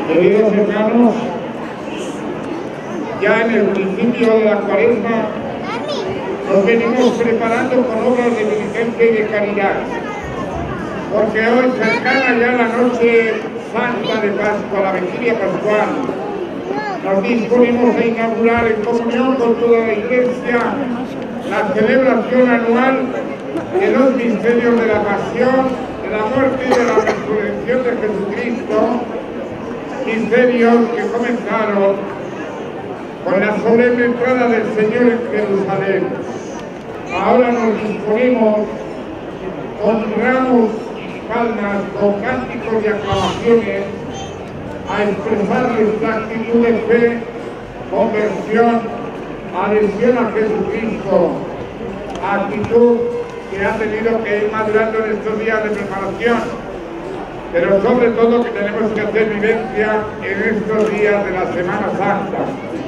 Queridos hermanos, ya en el principio de la Cuaresma nos venimos preparando con obras de diligencia y de caridad, porque hoy cercana ya la noche santa de Pascua, la vigilia pascual, nos disponemos a inaugurar en comunión con toda la Iglesia la celebración anual de los misterios de la pasión, de la muerte y de la resurrección de Jesucristo, misterios que comenzaron con la solemne entrada del Señor en Jerusalén. Ahora nos disponemos con ramos y palmas, con cánticos y aclamaciones, a expresar nuestra actitud de fe, conversión, adhesión a Jesucristo, actitud que ha tenido que ir madurando en estos días de preparación, pero sobre todo que tenemos que hacer vivencia en estos días de la Semana Santa.